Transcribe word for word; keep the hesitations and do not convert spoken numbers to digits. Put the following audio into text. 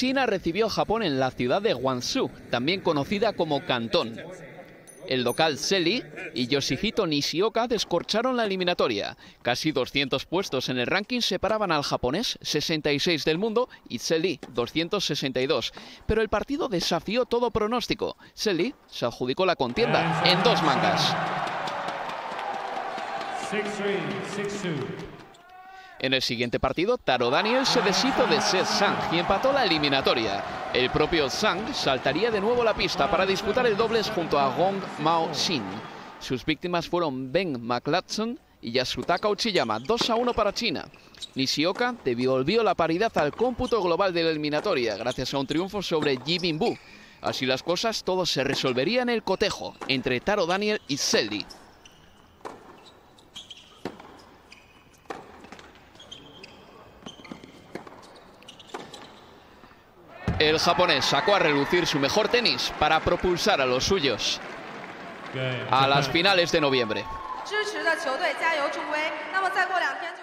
China recibió a Japón en la ciudad de Guangzhou, también conocida como Cantón. El local Zheli y Yoshihito Nishioka descorcharon la eliminatoria. Casi doscientos puestos en el ranking separaban al japonés, sesenta y seis del mundo, y Zheli, doscientos sesenta y dos. Pero el partido desafió todo pronóstico. Zheli se adjudicó la contienda en dos mangas. En el siguiente partido, Taro Daniel se deshizo de Se Sang y empató la eliminatoria. El propio Sang saltaría de nuevo la pista para disputar el dobles junto a Gong Mao Shin. Sus víctimas fueron Ben McLatson y Yasutaka Uchiyama, dos a uno para China. Nishioka devolvió la paridad al cómputo global de la eliminatoria gracias a un triunfo sobre Ji Bin-bu. Así las cosas, todo se resolvería en el cotejo entre Taro Daniel y Zheli. El japonés sacó a relucir su mejor tenis para propulsar a los suyos a las finales de noviembre.